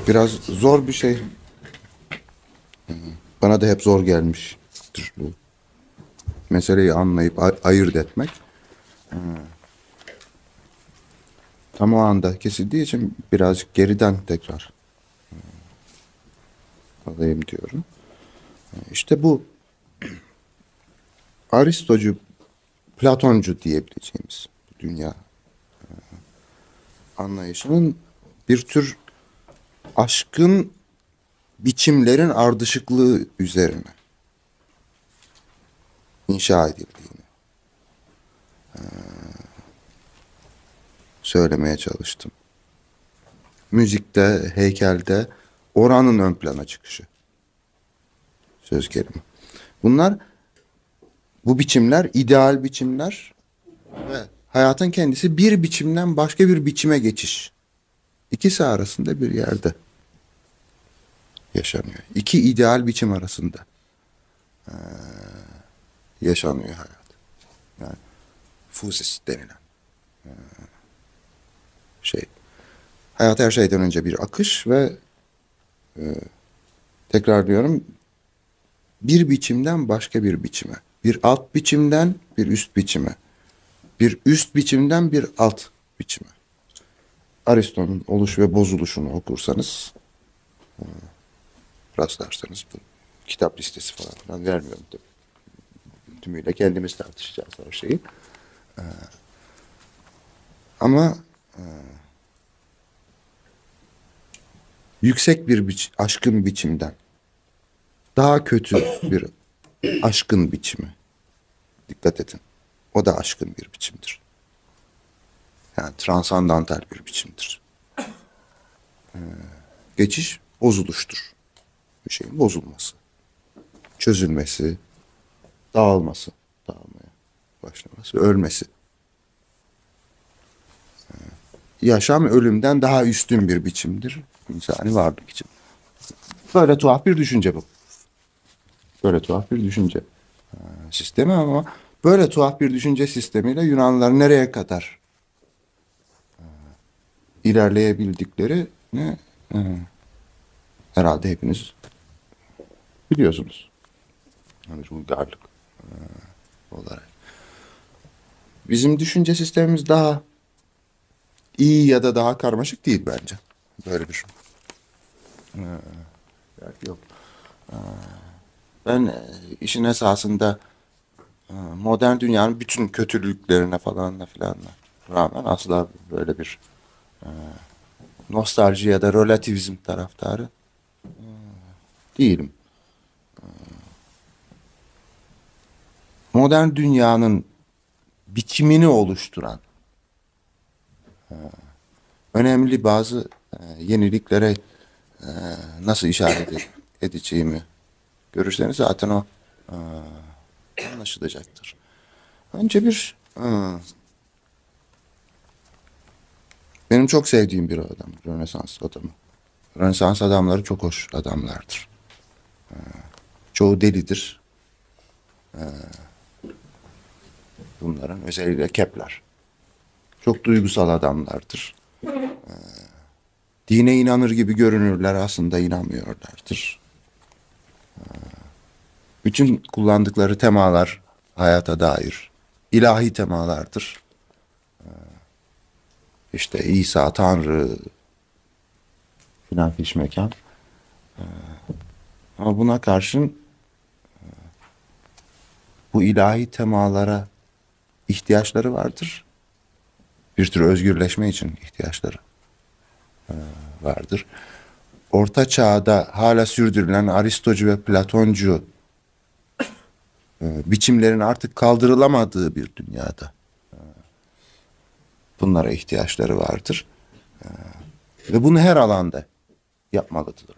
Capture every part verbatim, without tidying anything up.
Biraz zor bir şey. Bana da hep zor gelmiştir bu. Meseleyi anlayıp ay- ayırt etmek. Tam o anda kesildiği için birazcık geriden tekrar alayım diyorum. İşte bu Aristocu, Platoncu diyebileceğimiz dünya anlayışının bir tür aşkın biçimlerin ardışıklığı üzerine inşa edildiğini söylemeye çalıştım. Müzikte, heykelde oranın ön plana çıkışı. Söz gelimi. Bunlar, bu biçimler ideal biçimler ve hayatın kendisi bir biçimden başka bir biçime geçiş. İkisi arasında bir yerde yaşanıyor. İki ideal biçim arasında ee, yaşanıyor hayat. Yani fusis denilen ee, şey. Hayat her şeyden önce bir akış ve e, tekrar diyorum, bir biçimden başka bir biçime. Bir alt biçimden bir üst biçime. Bir üst biçimden bir alt biçime. Aristo'nun oluş ve bozuluşunu okursanız, e, rastlarsanız, bu kitap listesi falan filan vermiyorum tabii. Tümüyle kendimiz tartışacağız her şeyi. E, ama e, yüksek bir biç aşkın biçimden daha kötü bir aşkın biçimi. Dikkat edin. O da aşkın bir biçimdir. Yani transandantal bir biçimdir. Ee, geçiş bozuluştur. Bir şeyin bozulması, çözülmesi, dağılması, dağılmaya başlaması, ölmesi. Ee, yaşam ölümden daha üstün bir biçimdir. İnsani varlık için. Böyle tuhaf bir düşünce bu. Böyle tuhaf bir düşünce ee, sistemi ama böyle tuhaf bir düşünce sistemiyle Yunanlılar nereye kadar ilerleyebildikleri ne e, herhalde hepiniz biliyorsunuz. Yani uygarlık e, olarak. Bizim düşünce sistemimiz daha iyi ya da daha karmaşık değil bence. Böyle bir e, yok. E, ben e, işin esasında e, modern dünyanın bütün kötülüklerine falan da filan rağmen asla böyle bir e, nostalji ya da relativizm taraftarı e, değilim. Modern dünyanın biçimini oluşturan e, önemli bazı e, yeniliklere e, nasıl işaret ed- edeceğimi görürseniz zaten o e, anlaşılacaktır. Önce bir e, benim çok sevdiğim bir adam, Rönesans adamı. Rönesans adamları çok hoş adamlardır. E, çoğu delidir. E, bunların özellikle Kepler. Çok duygusal adamlardır. Dine inanır gibi görünürler, aslında inanmıyorlardır. Bütün kullandıkları temalar hayata dair ilahi temalardır. İşte İsa, Tanrı filan fiş mekan. Ama buna karşın bu ilahi temalara ihtiyaçları vardır. Bir tür özgürleşme için ihtiyaçları vardır. Orta Çağ'da hala sürdürülen Aristocu ve Platoncu biçimlerin artık kaldırılamadığı bir dünyada bunlara ihtiyaçları vardır. Ve bunu her alanda yapmalıdırlar.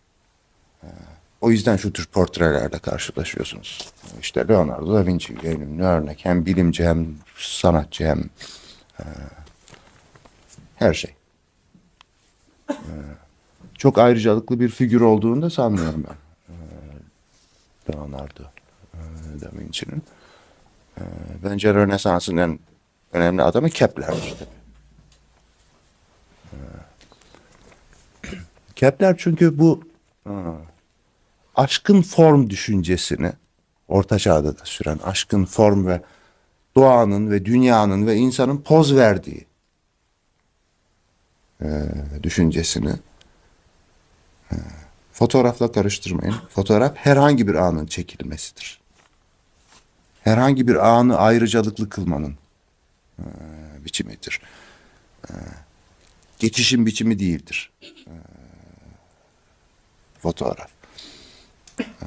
O yüzden şu tür portrelerle karşılaşıyorsunuz. İşte Leonardo da Vinci en ünlü örnek. Hem bilimci hem sanatçı hem e, her şey. E, çok ayrıcalıklı bir figür olduğunu da sanmıyorum ben. E, Leonardo e, da Vinci'nin. E, bence Rönesans'ın en önemli adamı Kepler'dir tabii. Kepler çünkü bu ha, aşkın form düşüncesini Orta Çağ'da da süren aşkın form ve doğanın ve dünyanın ve insanın poz verdiği e, düşüncesini e, fotoğrafla karıştırmayın. Fotoğraf herhangi bir anın çekilmesidir. Herhangi bir anı ayrıcalıklı kılmanın e, biçimidir. E, geçişin biçimi değildir. E, fotoğraf. E,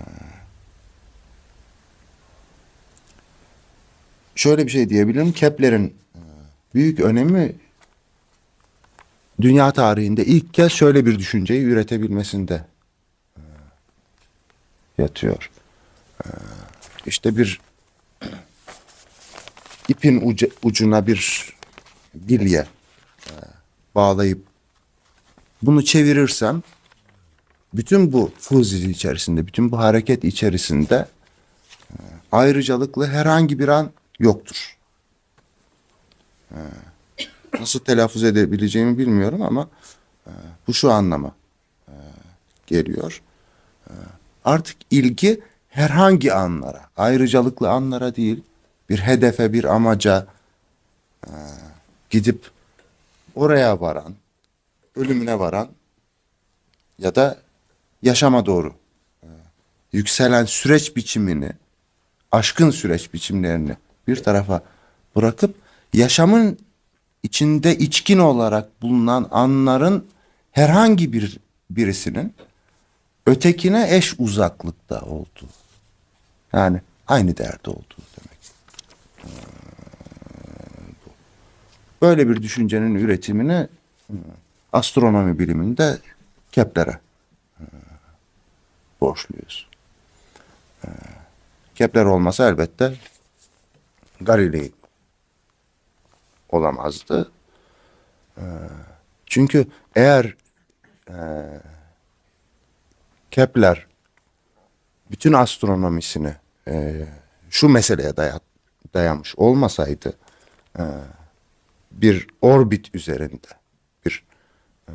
şöyle bir şey diyebilirim. Kepler'in e, büyük önemi dünya tarihinde ilk kez şöyle bir düşünceyi üretebilmesinde e, yatıyor. E, işte bir ipin ucu, ucuna bir bilye e, bağlayıp bunu çevirirsem bütün bu fuzili içerisinde, bütün bu hareket içerisinde e, ayrıcalıklı herhangi bir an yoktur. E, nasıl telaffuz edebileceğimi bilmiyorum ama e, bu şu anlama e, geliyor. E, artık ilgi herhangi anlara, ayrıcalıklı anlara değil, bir hedefe, bir amaca e, gidip oraya varan, ölümüne varan ya da yaşama doğru e, yükselen süreç biçimini, aşkın süreç biçimlerini bir tarafa bırakıp yaşamın içinde içkin olarak bulunan anların herhangi bir birisinin ötekine eş uzaklıkta olduğu. Yani aynı değerde olduğu demek. Böyle bir düşüncenin üretimini astronomi biliminde Kepler'e borçluyuz. Kepler olmasa elbette Galilei olamazdı. Çünkü eğer e, Kepler bütün astronomisini e, şu meseleye daya, dayamış olmasaydı e, bir orbit üzerinde bir e,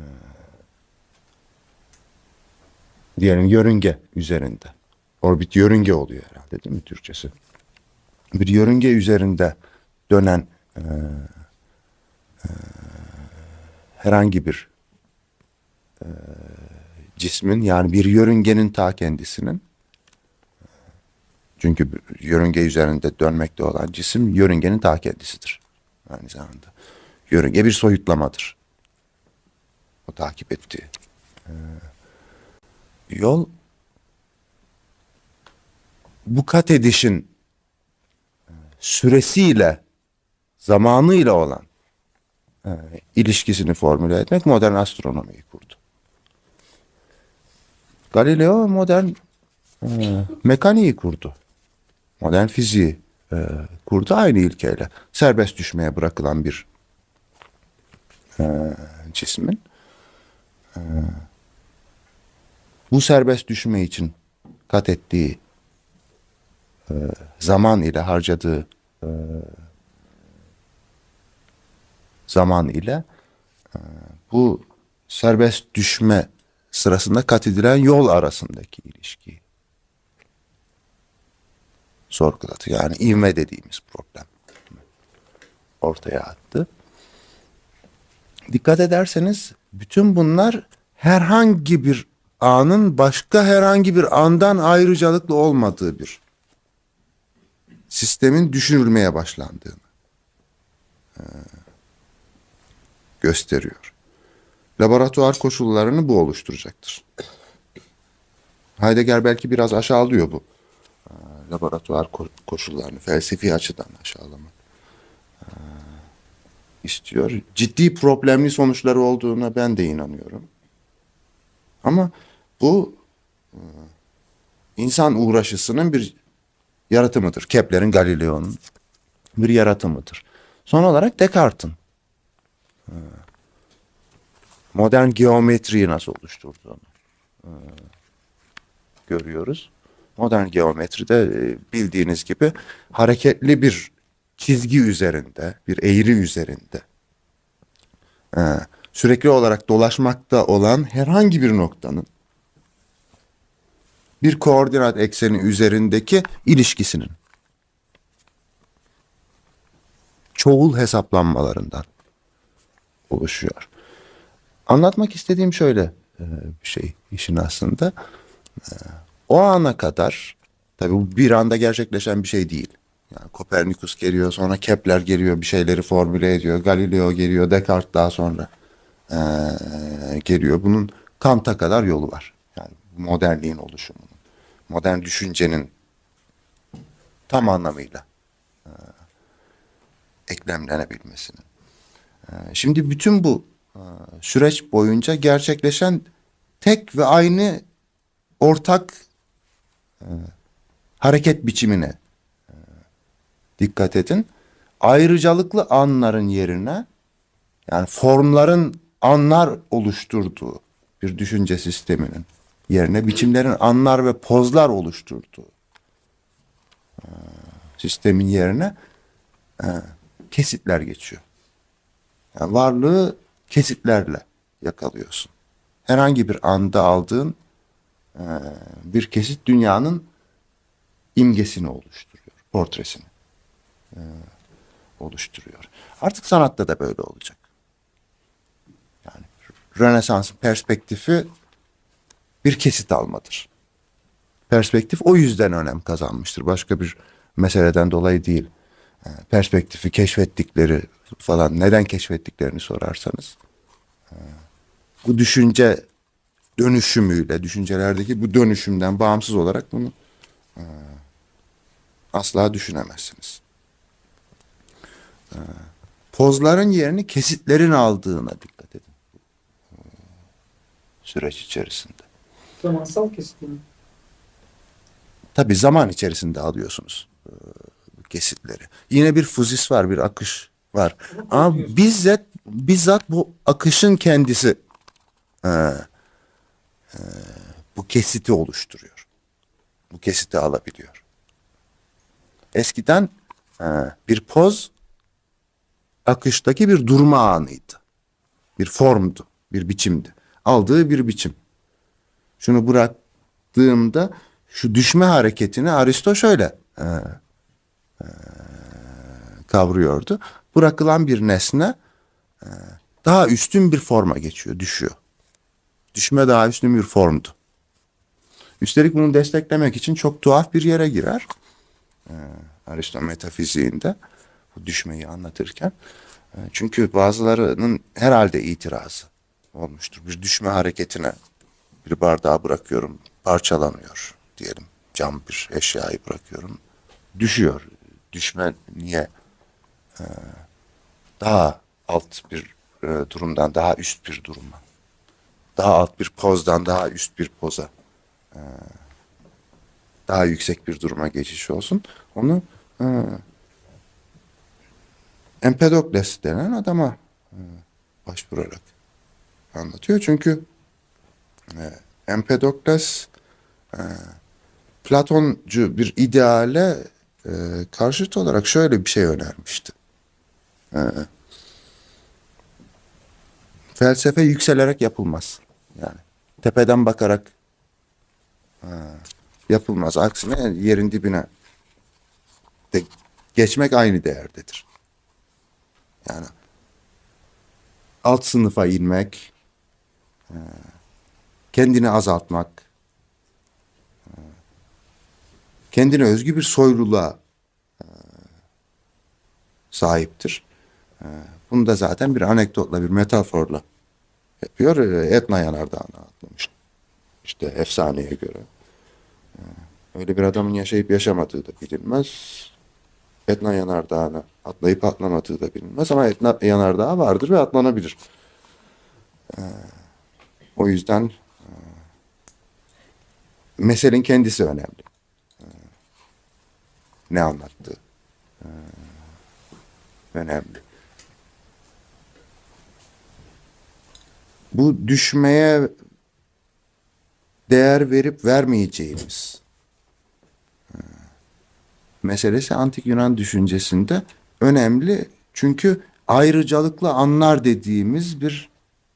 diyelim yörünge üzerinde orbit yörünge oluyor herhalde değil mi Türkçesi? Bir yörünge üzerinde dönen e, e, herhangi bir e, cismin yani bir yörüngenin ta kendisinin çünkü yörünge üzerinde dönmekte olan cisim yörüngenin ta kendisidir. Aynı zamanda. Yörünge bir soyutlamadır. O takip ettiği e, yol bu kat edişin e, süresiyle zamanıyla olan e, ilişkisini formüle etmek modern astronomiyi kurdu. Galileo modern e, mekaniği kurdu. Modern fiziği e, kurdu aynı ilkeyle. Serbest düşmeye bırakılan bir e, cismin e, bu serbest düşme için kat ettiği e, zaman ile harcadığı e, zaman ile e, bu serbest düşme sırasında kat edilen yol arasındaki ilişkiyi sorguladı. Yani ivme dediğimiz problem ortaya attı. Dikkat ederseniz bütün bunlar herhangi bir anın başka herhangi bir andan ayrıcalıklı olmadığı bir sistemin düşünülmeye başlandığını e, gösteriyor. Laboratuvar koşullarını bu oluşturacaktır. Heidegger belki biraz aşağılıyor bu e, laboratuvar ko- koşullarını felsefi açıdan aşağılamak e, istiyor. Ciddi problemli sonuçları olduğuna ben de inanıyorum. Ama bu e, insan uğraşısının bir yaratımıdır. Kepler'in, Galileo'nun bir yaratımıdır. Son olarak Descartes'in e, modern geometriyi nasıl oluşturduğunu e, görüyoruz. Modern geometride e, bildiğiniz gibi hareketli bir çizgi üzerinde, bir eğri üzerinde e, sürekli olarak dolaşmakta olan herhangi bir noktanın bir koordinat ekseni üzerindeki ilişkisinin çoğul hesaplanmalarından oluşuyor. Anlatmak istediğim şöyle e, bir şey işin aslında. E, o ana kadar tabii bu bir anda gerçekleşen bir şey değil. Yani Kopernikus geliyor, sonra Kepler geliyor, bir şeyleri formüle ediyor. Galileo geliyor, Descartes daha sonra e, geliyor. Bunun Kant'a kadar yolu var. Yani modernliğin oluşumunun, modern düşüncenin tam anlamıyla e, eklemlenebilmesinin. E, şimdi bütün bu e, süreç boyunca gerçekleşen tek ve aynı ortak e, hareket biçimine e, dikkat edin. Ayrıcalıklı anların yerine, yani formların anlar oluşturduğu bir düşünce sisteminin yerine biçimlerin anlar ve pozlar oluşturduğu e, sistemin yerine e, kesitler geçiyor. Yani varlığı kesitlerle yakalıyorsun. Herhangi bir anda aldığın e, bir kesit dünyanın imgesini oluşturuyor, portresini e, oluşturuyor. Artık sanatta da böyle olacak. Yani Rönesans'ın perspektifi bir kesit almadır. Perspektif o yüzden önem kazanmıştır. Başka bir meseleden dolayı değil. E, perspektifi keşfettikleri falan, neden keşfettiklerini sorarsanız, e, bu düşünce dönüşümüyle, düşüncelerdeki bu dönüşümden bağımsız olarak bunu e, asla düşünemezsiniz. E, pozların yerini kesitlerin aldığına dikkat edin e, süreç içerisinde. Zamansal kesit mi? Tabii zaman içerisinde alıyorsunuz e, kesitleri. Yine bir fuzis var, bir akış var. Ama Ama korkuyorsun. bizzat, bizzat bu akışın kendisi e, e, bu kesiti oluşturuyor. Bu kesiti alabiliyor. Eskiden e, bir poz akıştaki bir durma anıydı. Bir formdu, bir biçimdi. Aldığı bir biçim. Şunu bıraktığımda şu düşme hareketini Aristo şöyle e, e, kavruyordu. Bırakılan bir nesne e, daha üstün bir forma geçiyor, düşüyor. Düşme daha üstün bir formdu. Üstelik bunu desteklemek için çok tuhaf bir yere girer. E, Aristo metafiziğinde bu düşmeyi anlatırken. E, çünkü bazılarının herhalde itirazı olmuştur. Bir düşme hareketine bir bardağı bırakıyorum, parçalanıyor diyelim. Cam bir eşyayı bırakıyorum, düşüyor. Düşme niye e, daha alt bir e, durumdan daha üst bir duruma, daha alt bir pozdan daha üst bir poza, e, daha yüksek bir duruma geçiş olsun. Onu e, Empedokles denen adama e, başvurarak anlatıyor. Çünkü e, Empedokles e, Platoncu bir ideale e, karşıt olarak şöyle bir şey önermişti. E, felsefe yükselerek yapılmaz. Yani tepeden bakarak e, yapılmaz. Aksine yerin dibine de geçmek aynı değerdedir. Yani alt sınıfa inmek, e, kendini azaltmak, e, kendine özgü bir soyluluğa e, sahiptir. E, bunu da zaten bir anekdotla, bir metaforla yapıyor. E, Etna Yanardağı'na atlamış. İşte efsaneye göre. E, öyle bir adamın yaşayıp yaşamadığı da bilinmez. Etna Yanardağı'na atlayıp atlamadığı da bilinmez. Ama Etna Yanardağı vardır ve atlanabilir. E, o yüzden e, meselenin kendisi önemli. E, ne anlattığı e, önemli. Bu düşmeye değer verip vermeyeceğimiz e, meselesi antik Yunan düşüncesinde önemli. Çünkü ayrıcalıklı anlar dediğimiz bir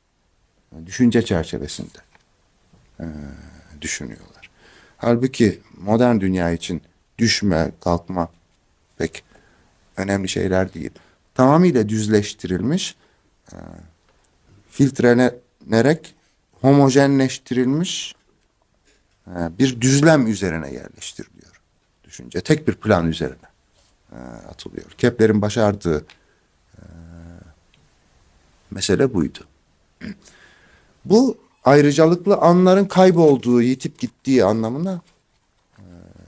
düşünce çerçevesinde e, düşünüyorlar. Halbuki modern dünya için düşme, kalkma pek önemli şeyler değil. Tamamıyla düzleştirilmiş, e, filtrelenerek homojenleştirilmiş e, bir düzlem üzerine yerleştiriliyor. Düşünce tek bir plan üzerine e, atılıyor. Kepler'in başardığı e, mesele buydu. Bu ayrıcalıklı anların kaybolduğu, yitip gittiği anlamına e,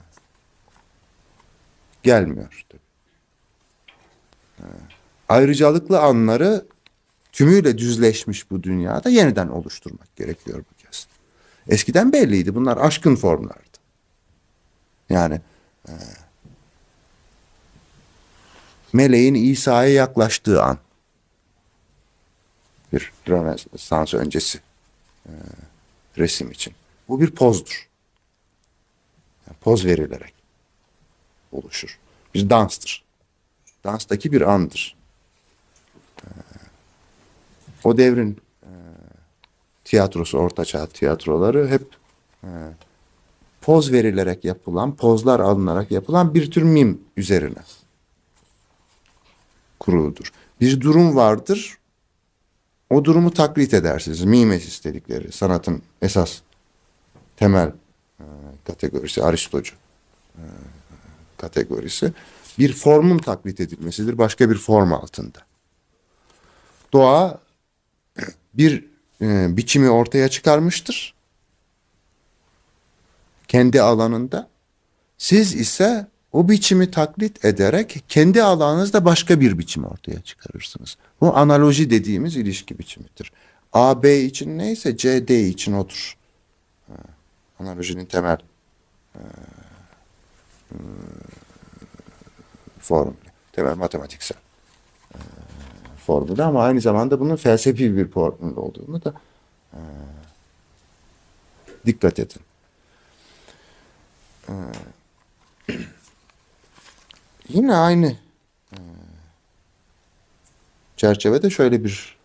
gelmiyor. Tabii. E, ayrıcalıklı anları tümüyle düzleşmiş bu dünyada yeniden oluşturmak gerekiyor bu kez. Eskiden belliydi. Bunlar aşkın formlardı. Yani e, meleğin İsa'ya yaklaştığı an, bir Rönesans öncesi e, resim için. Bu bir pozdur. Yani poz verilerek oluşur. Bir danstır. Danstaki bir andır. E, o devrin e, tiyatrosu, ortaçağ tiyatroları hep e, poz verilerek yapılan, pozlar alınarak yapılan bir tür mim üzerine kuruludur. Bir durum vardır, o durumu taklit edersiniz. Mimesis dedikleri sanatın esas temel e, kategorisi, Aristocu e, kategorisi. Bir formun taklit edilmesidir başka bir form altında. Doğa bir e, biçimi ortaya çıkarmıştır. Kendi alanında. Siz ise o biçimi taklit ederek kendi alanınızda başka bir biçim ortaya çıkarırsınız. Bu analoji dediğimiz ilişki biçimidir. A B için neyse C D için odur. Ha, analojinin temel e, e, formülü, temel matematiksel e, formülü ama aynı zamanda bunun felsefi bir formül olduğunu da e, dikkat edin. E, Yine aynı e, çerçevede şöyle bir